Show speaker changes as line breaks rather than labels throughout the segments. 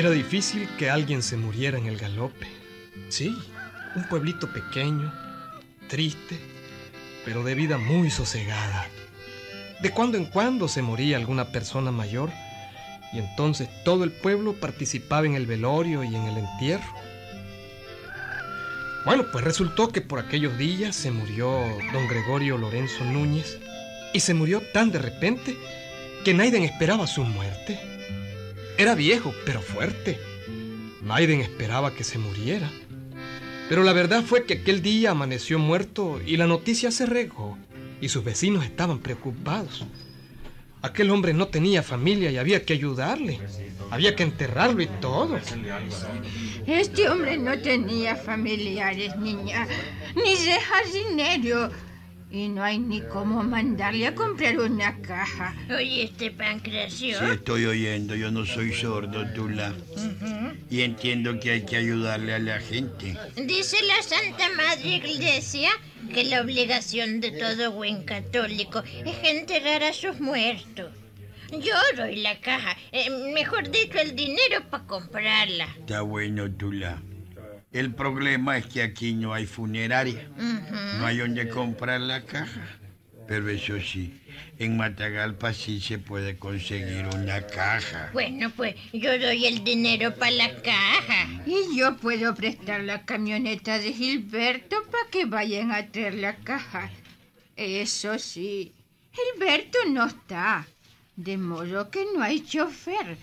Era difícil que alguien se muriera en el galope. Sí, un pueblito pequeño, triste, pero de vida muy sosegada. De cuando en cuando se moría alguna persona mayor y entonces todo el pueblo participaba en el velorio y en el entierro. Bueno, pues resultó que por aquellos días se murió don Gregorio Lorenzo Núñez y se murió tan de repente que nadie esperaba su muerte. Era viejo, pero fuerte. Nadie esperaba que se muriera. Pero la verdad fue que aquel día amaneció muerto y la noticia se regó y sus vecinos estaban preocupados. Aquel hombre no tenía familia y había que ayudarle. Había que enterrarlo y todo.
Este hombre no tenía familiares, niña, ni deja dinero. Y no hay ni cómo mandarle a comprar una caja.
Oye, Pancracio.
Sí, estoy oyendo. Yo no soy sordo, Tula. Y entiendo que hay que ayudarle a la gente.
Dice la Santa Madre Iglesia que la obligación de todo buen católico es enterrar a sus muertos. Yo doy la caja, mejor dicho, el dinero para comprarla.
Está bueno, Tula. El problema es que aquí no hay funeraria. No hay donde comprar la caja. Pero eso sí, en Matagalpa sí se puede conseguir una caja.
Bueno, pues yo doy el dinero para la caja.
Y yo puedo prestar la camioneta de Gilberto para que vayan a traer la caja. Eso sí, Gilberto no está, de modo que no hay chofer.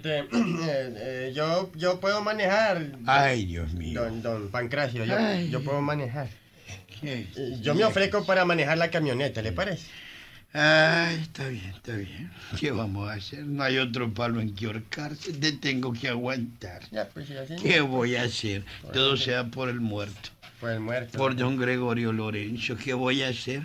Yo puedo manejar.
Ay, Dios mío.
Don Pancracio, yo puedo manejar.
¿Qué?
Yo me ofrezco para manejar la camioneta, ¿le parece?
Ay, está bien, está bien. ¿Qué vamos a hacer? No hay otro palo en que ahorcarse. Te tengo que aguantar.
Ya, pues, así
¿Qué voy a hacer? Todo sea por el muerto.
Por el muerto.
Por don Gregorio Lorenzo. ¿Qué voy a hacer?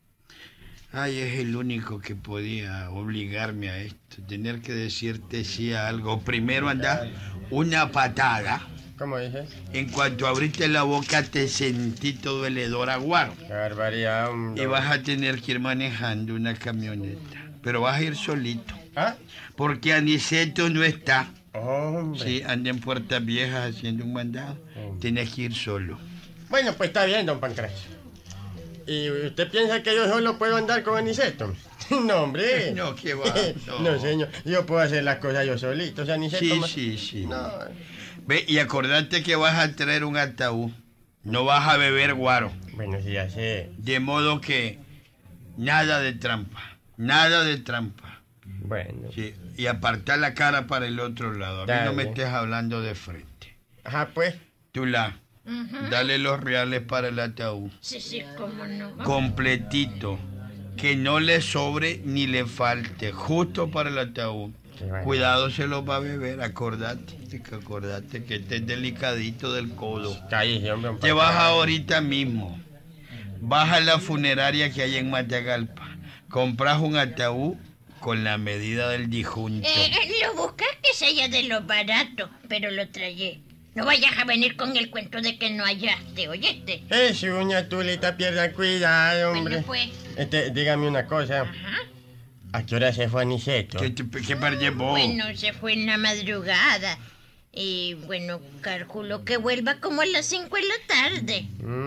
Ay, es el único que podía obligarme a esto. Tener que decirte sí a algo. Primero anda una patada.
¿Cómo dice?
En cuanto abriste la boca te sentí todo el hedor a guaro.
Qué barbaridad, hombre.
Y vas a tener que ir manejando una camioneta. Pero vas a ir solito.
¿Ah?
Porque Aniceto no está.
Hombre.
Sí, anda en Puertas Viejas haciendo un mandado. Tienes que ir solo.
Bueno, pues está bien, don Pancracio. ¿Y usted piensa que yo solo puedo andar con Aniceto? No, hombre.
No, qué va.
No, señor. Yo puedo hacer las cosas yo solito. O sea, Aniceto...
Sí.
No.
Ve, y acordate que vas a traer un ataúd. No vas a beber guaro.
Bueno, sí, ya sé.
De modo que nada de trampa. Nada de trampa.
Bueno.
Sí, y apartar la cara para el otro lado. A mí no me estés hablando de frente.
Ajá, pues.
Tula, dale los reales para el ataúd.
Sí, cómo no.
Completito. Que no le sobre ni le falte. Justo para el ataúd.
Bueno.
Cuidado, se los va a beber. Acordate que este es delicadito del codo.
Cállese, hombre.
Te vas ahorita mismo. Vas a la funeraria que hay en Matagalpa. Compras un ataúd con la medida del difunto.
Lo buscas que sea de lo barato, pero lo traje. No vayas a venir con el cuento de que no hallaste, ¿oyeste?
Su uña Tulita, pierda cuidado, hombre.
Bueno, pues.
Dígame una cosa.
Ajá.
¿A qué hora se fue Aniceto?
¿Qué par llevó?
Bueno, se fue en la madrugada. Y bueno, calculo que vuelva como a las 5 de la tarde.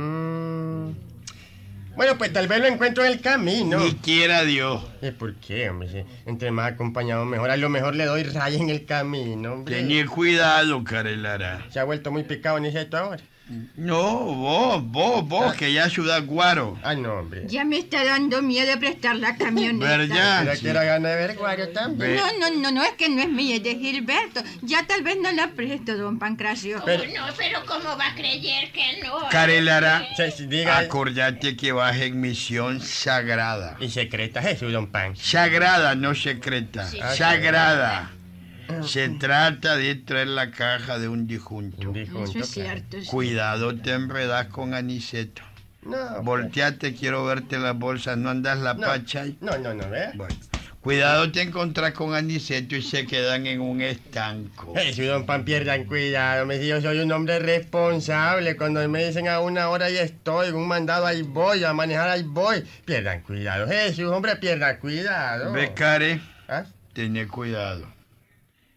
Bueno, pues tal vez lo encuentro en el camino.
Ni quiera Dios.
¿Por qué, hombre? Si entre más acompañado mejor. A lo mejor le doy raya en el camino, hombre.
Tenía cuidado, Carelara.
Se ha vuelto muy picado Aniceto ahora.
No, vos, que ya Ciudad Guaro.
Ay, no, hombre.
Ya me está dando miedo prestar la camioneta.
¿Verdad?
Pero
Sí.
quiero ganar de ver Guario también.
No, es que no es mía, es de Gilberto. Ya tal vez no la presto, don Pancracio.
Pero-
Pero ¿cómo va a creer que no?
Carelara,
Sí, diga.
acordate que vas en misión sagrada.
Y secreta Jesús, don Pan.
Sagrada, no secreta.
Sí.
Sagrada. Se trata de traer la caja de un difunto.
Eso es cierto. Sí.
Cuidado, te enredas con Aniceto.
No.
Volteate, quiero verte las bolsas. ¿No andas la
No.
pacha ahí?
No, ¿ve?
Bueno, cuidado, te encontrás con Aniceto y se quedan en un estanco.
Jesús, don Pan, pierdan cuidado. Me dice, yo soy un hombre responsable. Cuando me dicen a una hora ahí estoy, un mandado ahí voy, a manejar ahí voy. Pierdan cuidado. Jesús, hombre, pierdan cuidado.
Becare,
¿Ah?
tené cuidado.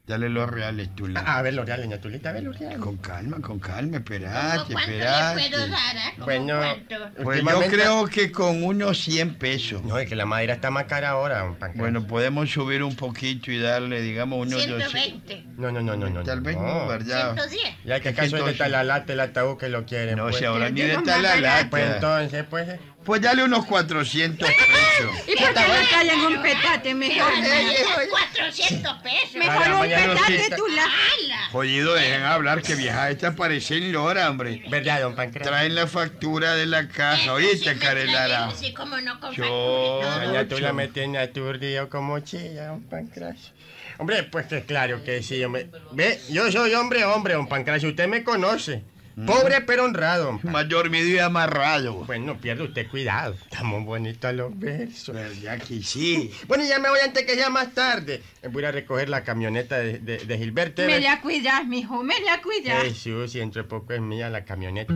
Dale los reales, Tula.
A ver los reales, Tulita, a ver los reales.
Con calma, espérate,
¿Cuánto le
espérate.
puedo dar? ¿Cómo
Bueno,
cuánto?
Pues yo
últimamente-
creo que con unos 100 pesos.
No, es que la madera está más cara ahora, don Pancracio.
Bueno, podemos subir un poquito y darle, digamos, unos
120.
No.
Tal vez no, ¿verdad?
110.
Ya que
Es que
acaso es de
entonces-
talalate el ataúd que lo quieren.
No,
pues.
si ahora ni
de
de
lo más
talalate.
Pues entonces, pues...
Pues dale unos 400 pesos.
¿Y por qué no traen un petate mejor?
400 pesos.
A la
Mejor un
mañana
petate,
cita.
Tula.
¡Hala!
Jodido, dejen hablar que vieja esta parece en Lora, hombre.
¿Verdad, don Pancracio?
Traen la factura de la caja, ¿oíste, Carelara?
Sí, como no con
Yo-
factura.
Doña Tula me tiene aturdido como chilla, don Pancracio. Hombre, pues que claro que sí, hombre. Ve, yo soy hombre, don Pancracio. Usted me conoce. Pobre pero honrado, don Pancracio.
Más dormido y amarrado.
Bueno, pierde usted cuidado. Estamos bonitos los versos.
¿Verdad que sí?
Bueno, ya me voy antes que sea más tarde. Voy a recoger la camioneta de Gilberto.
Me la cuidas, mijo, me la cuidas.
Jesús, y entre poco es mía la camioneta.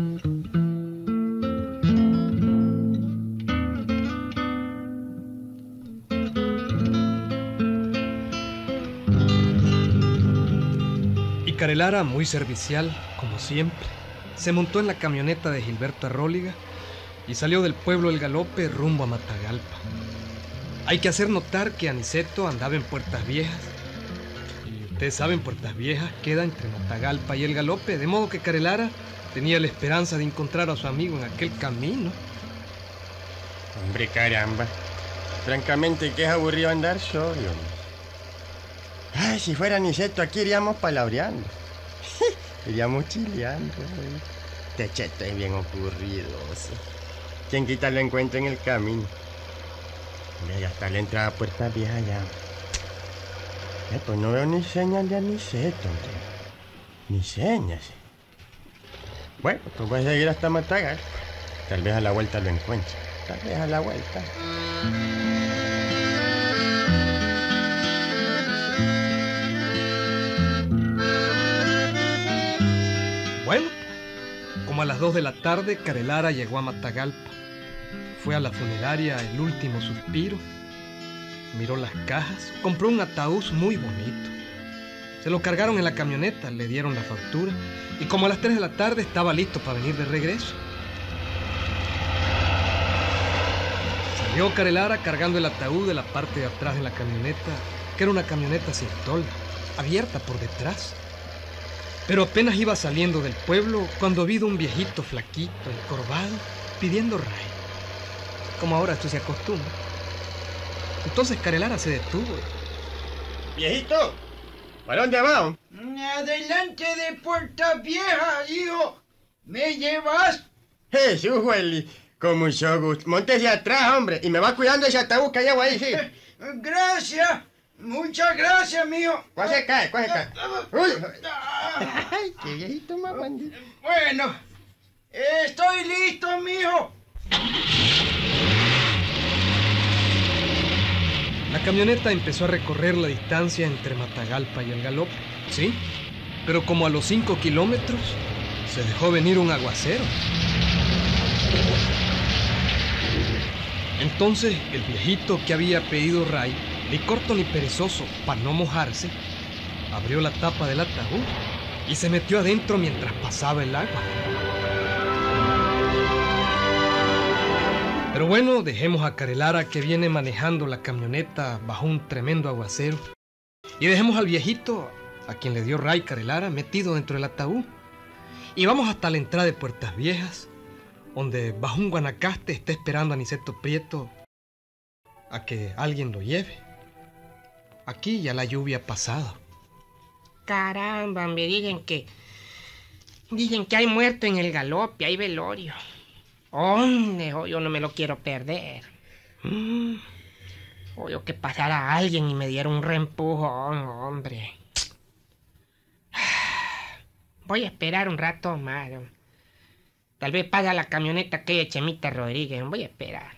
Y Carelara, muy servicial, como siempre, se montó en la camioneta de Gilberto Arróliga y salió del pueblo El Galope rumbo a Matagalpa. Hay que hacer notar que Aniceto andaba en Puertas Viejas. Y ustedes saben, Puertas Viejas queda entre Matagalpa y El Galope, de modo que Carelara tenía la esperanza de encontrar a su amigo en aquel camino.
Hombre, caramba. Francamente, que es aburrido andar solo. Ay, si fuera Niceto, aquí iríamos palabreando. Iríamos chileando. Este cheto es bien ocurrido. ¿Sí? ¿Quién quita lo encuentra en el camino? Mira, ya está la entrada a Puertas Viejas ya. Pues no veo ni señal de Aniceto, hombre. Ni señas. Bueno, pues voy a seguir hasta Matagal. Tal vez a la vuelta lo encuentre. Tal vez a la vuelta.
Bueno, como a las 2 de la tarde, Carelara llegó a Matagalpa. Fue a la funeraria El Último Suspiro, miró las cajas, compró un ataúd muy bonito. Se lo cargaron en la camioneta, le dieron la factura y como a las 3 de la tarde estaba listo para venir de regreso. Salió Carelara cargando el ataúd de la parte de atrás de la camioneta, que era una camioneta sin tolda, abierta por detrás. Pero apenas iba saliendo del pueblo cuando vio un viejito flaquito, encorvado, pidiendo ray. Como ahora esto se acostumbra. Entonces Carelara se detuvo.
Viejito, ¿para dónde va?
Adelante de Puertas Viejas, hijo. ¿Me llevas?
Jesús, Welly, con mucho gusto. Móntese atrás, hombre, y me va cuidando ese ataúd que hay agua ahí, sí.
Gracias. Muchas gracias, mío.
¿Cuál se cae? ¿Cuál se cae? ¡Uy! ¡Ay, qué viejito más bandido!
Bueno, estoy listo, mijo.
La camioneta empezó a recorrer la distancia entre Matagalpa y El Galope, sí, pero como a los 5 kilómetros se dejó venir un aguacero. Entonces el viejito que había pedido ray, ni corto ni perezoso, para no mojarse, abrió la tapa del ataúd y se metió adentro mientras pasaba el agua. Pero bueno, dejemos a Carelara que viene manejando la camioneta bajo un tremendo aguacero y dejemos al viejito, a quien le dio ray Carelara, metido dentro del ataúd. Y vamos hasta la entrada de Puertas Viejas, donde bajo un guanacaste está esperando a Aniceto Prieto a que alguien lo lleve. Aquí ya la lluvia ha pasado.
Caramba, me dicen que hay muerto en El Galope, hay velorio. Hombre, yo no me lo quiero perder. Oye, que pasara alguien y me diera un reempujón, hombre. Voy a esperar un rato más. Tal vez pasa la camioneta aquella Chemita Rodríguez. Voy a esperar.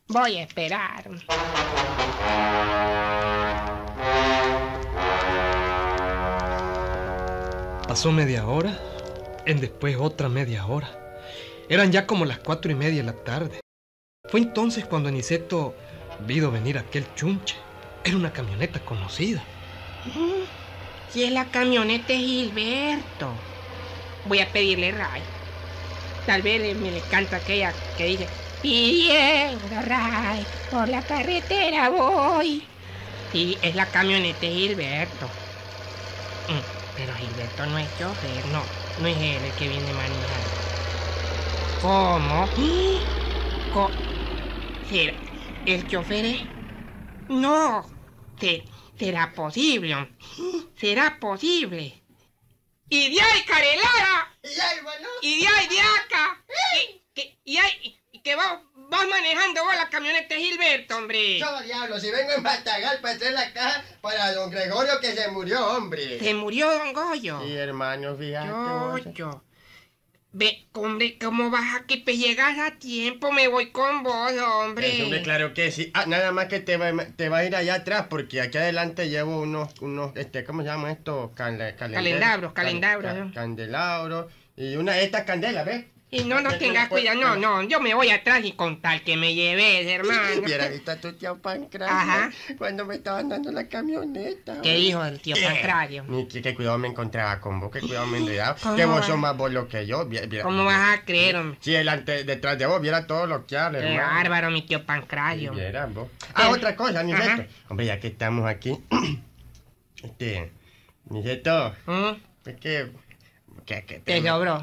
Pasó media hora, en después otra media hora. Eran ya como las 4:30 de la tarde. Fue entonces cuando
Si es la camioneta de Gilberto. Voy a pedirle ray. Tal vez me le canto aquella que dice: pidiendo ray, por la carretera voy. Sí, es la camioneta de Gilberto. Pero Gilberto no es chofer, no es él el que viene manejando. ¿Cómo? ¿El chofer es? No, será posible. Será posible. ¡Y de ahí, Carelara!
¡Y ahí, hermano!
¡Y de ahí, de acá! Que vas manejando vos la camioneta de Gilberto, hombre.
Yo, diablo, si vengo en Matagal para traer la caja para don Gregorio que se murió, hombre.
¿Se murió don Goyo?
Sí, hermano, fíjate.
Yo. Ve, hombre, ¿cómo vas a que llegas a tiempo? Me voy con vos, hombre.
Hombre, claro que sí. Nada más que te va a ir allá atrás porque aquí adelante llevo unos ¿cómo se llama esto?
Calendaros.
Candelabros y una de estas candelas, ¿ves?
Y no tengas cuidado, no, yo me voy atrás y con tal que me lleves, hermano.
Hubiera visto a tu tío Pancracio.
Ajá.
Cuando me estaban dando la camioneta.
¿Qué dijo el tío Pancracio?
Ni que cuidado me encontraba con vos, que cuidado me enredaba. Que vos sos más bolo que yo.
¿Cómo vas a creer, hombre?
Sí, detrás de vos viera todo lo que habla,
Qué
hermano.
bárbaro, mi tío Pancracio.
Viera vos. Otra cosa, Niceto. Hombre, ya que estamos aquí. Niceto. Es que...
Te sobró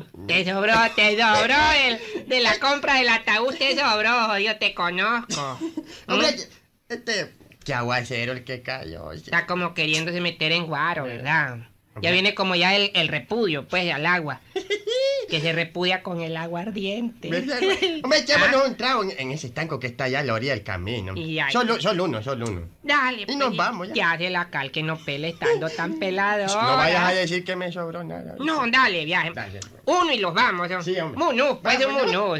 de la compra del ataúd, te sobró, yo te conozco.
Hombre, qué aguacero el que cayó.
Está como queriéndose meter en guaro, ¿verdad? Ya viene como ya el repudio, pues, al agua. Que se repudia con el agua ardiente.
Hombre, echémonos un trago en ese estanco que está allá a la orilla del camino. Solo uno.
Dale,
y nos vamos ya.
Ya de la cal que no pele estando tan pelado.
No vayas a decir que me sobró nada.
No, dale, viaje. Uno y los vamos.
Sí, hombre.
Munú, pues un munú.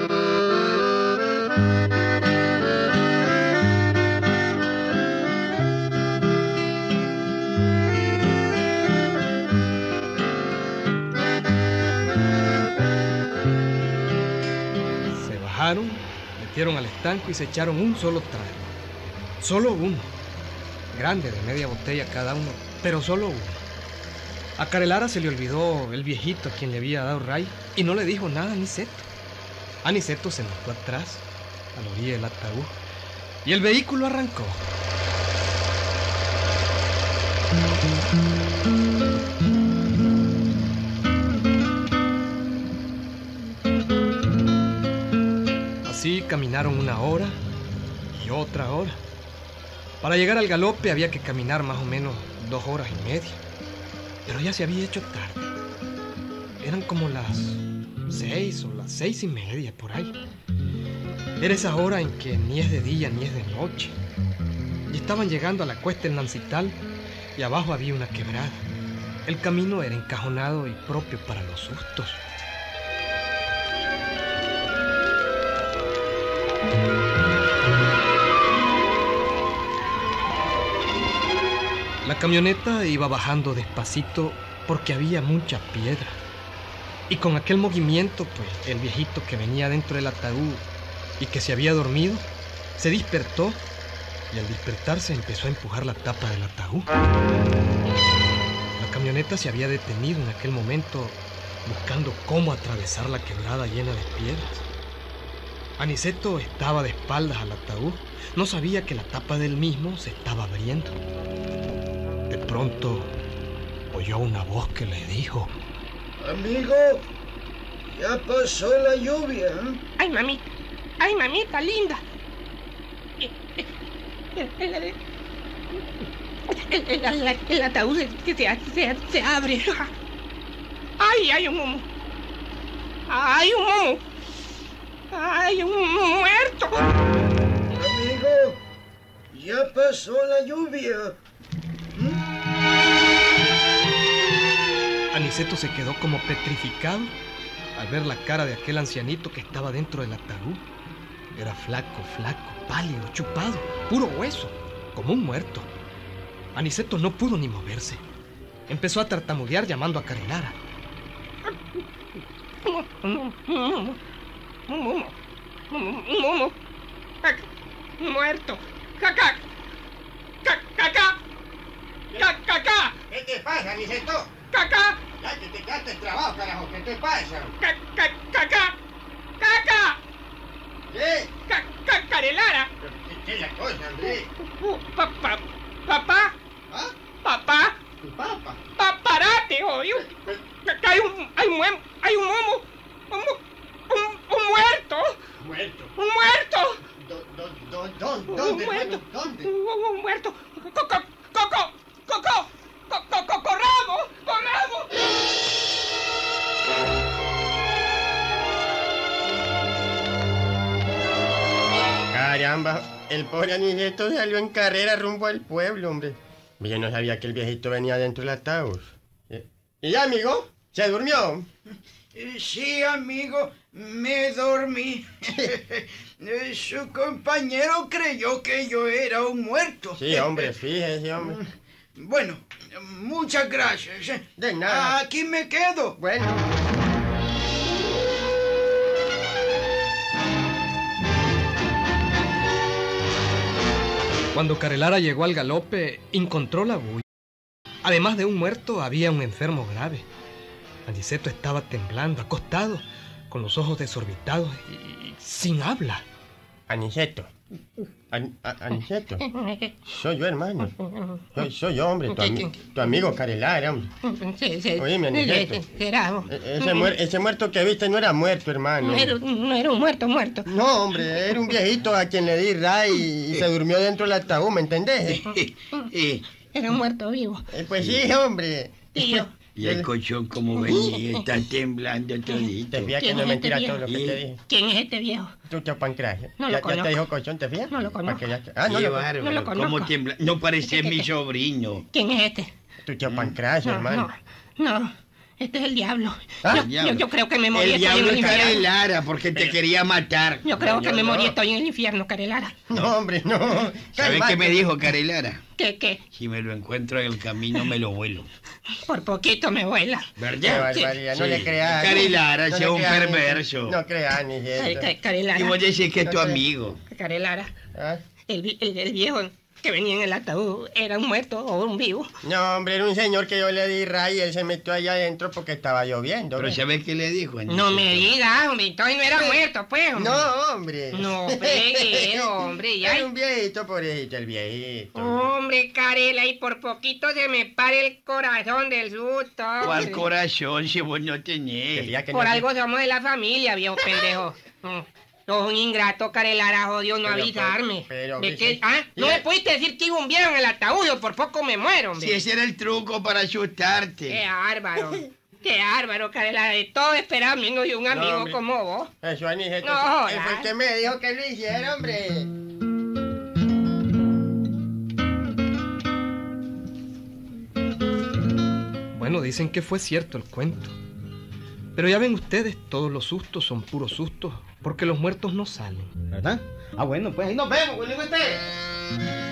Metieron al estanco y se echaron un solo trago. Solo uno. Grande, de media botella cada uno, pero solo uno. A Carelara se le olvidó el viejito a quien le había dado ray y no le dijo nada a Niceto. Aniceto se metió atrás, a la orilla del ataúd, y el vehículo arrancó. Así caminaron una hora y otra hora. Para llegar al galope había que caminar más o menos 2 horas y media. Pero ya se había hecho tarde. Eran como las 6 o las 6:30 por ahí. Era esa hora en que ni es de día ni es de noche. Y estaban llegando a la cuesta del Nancital y abajo había una quebrada. El camino era encajonado y propio para los sustos. La camioneta iba bajando despacito porque había mucha piedra. Y con aquel movimiento, pues, el viejito que venía dentro del ataúd y que se había dormido, se despertó y al despertarse empezó a empujar la tapa del ataúd. La camioneta se había detenido en aquel momento buscando cómo atravesar la quebrada llena de piedras. Aniceto estaba de espaldas al ataúd. No sabía que la tapa del mismo se estaba abriendo. De pronto oyó una voz que le dijo:
Amigo, ya pasó la lluvia.
Ay, mamita linda. El ataúd se abre. Ay, hay un momo. Hay un momo. ¡Ay, un muerto!
Amigo, ya pasó la lluvia.
Aniceto se quedó como petrificado al ver la cara de aquel ancianito que estaba dentro del ataúd. Era flaco, pálido, chupado, puro hueso, como un muerto. Aniceto no pudo ni moverse. Empezó a tartamudear llamando a Carelara.
Muerto. Cacá. Cacá.
¿Qué te pasa, Aniceto?
¡Caca!
Ya que te quedaste el trabajo, carajo. ¿Qué te pasa?
¡Caca! ¡Caca!
¿Qué?
¡Carelara!
¿Qué es la cosa, hombre?
Papá.
¿Ah?
Papá.
¿Tu papa?
Parate, oye. Hay un momo. Un muerto.
Muerto.
Un muerto.
¿Dónde,
Un muerto.
hermano? ¿Dónde?
Un muerto. ¡Corramos!
Caramba, el pobre Aniceto salió en carrera rumbo al pueblo, hombre. Yo no sabía que el viejito venía dentro del ataúd. ¿Y ya, amigo? ¿Se durmió?
Sí, amigo, me dormí. Su compañero creyó que yo era un muerto.
Sí, hombre, fíjese, hombre.
Bueno, muchas gracias.
De nada.
Aquí me quedo.
Bueno.
Cuando Carelara llegó al galope, encontró la bulla. Además de un muerto, había un enfermo grave. Aniceto estaba temblando, acostado, con los ojos desorbitados y sin habla.
Aniceto. Aniceto. Soy yo, hermano. Soy yo, hombre. Tu amigo Carelara, hombre. Oíme, Aniceto. Ese muerto que viste no era muerto, hermano.
No era un muerto.
No, hombre, era un viejito a quien le di ray y se durmió dentro del ataúd, ¿me entendés?
Era un muerto vivo.
Pues sí, hombre.
Tío.
Y el colchón como venía, está temblando todito.
¿Te fías que no es mentira todo lo que te dije?
¿Quién es este viejo?
Tú, Pancracio.
No lo
¿Ya
conozco.
te dijo colchón, te fías?
No lo conozco.
No
Qué
lo
bárbaro,
no lo conozco.
cómo tiembla. No parece mi sobrino.
¿Quién es este?
Tu tío Pancracio, hermano.
No. Este es el diablo.
¿Ah?
Yo creo que me morí.
El
Estoy en
diablo
el
es
infierno.
Carelara porque te quería matar.
Yo creo que me
no.
morí. Estoy en el infierno, Carelara.
No, hombre, no.
¿Sabes qué me dijo Carelara?
¿Qué?
Si me lo encuentro en el camino, me lo vuelo.
Por poquito me vuela.
Qué
¿Verdad?
barbaridad, no
Sí.
le creas.
Carelara,
No
sea
le
un
creas,
perverso.
No creas, ni eso.
Carelara.
Y vos decís que es tu amigo.
Carelara.
¿Ah?
El viejo que venía en el ataúd era un muerto o un vivo.
No, hombre, era un señor que yo le di ray y él se metió allá adentro porque estaba lloviendo.
Pero
¿ves?
¿sabes qué le dijo?
No me digas, hombre. Entonces no era muerto, pues, hombre.
No, hombre.
No, pegué, hombre. Ya.
Era un viejito, pobrecito, el viejito.
Hombre, Carela, y por poquito se me para el corazón del susto.
¿Cuál
hombre.
corazón si vos no
Te
tenés?
fías que
Por
no-
algo somos de la familia, viejo pendejo. Sos un ingrato, Carelara, jodió no
Pero,
avisarme.
pero,
¿De
¿qué
qué?
es?
¿Ah? No
Mira.
me pudiste decir que iba un viejo en el ataúd, yo por poco me muero, hombre.
Si ese era el truco para asustarte.
Qué bárbaro. Qué bárbaro, Carelara. De todo esperaba menos de un amigo
hombre.
como vos.
Eso, Aniceto.
No,
Él fue el que me dijo que lo hiciera, hombre.
Bueno, dicen que fue cierto el cuento. Pero ya ven ustedes, todos los sustos son puros sustos, porque los muertos no salen.
¿Verdad? Ah, bueno, pues ahí nos vemos, güey, ustedes.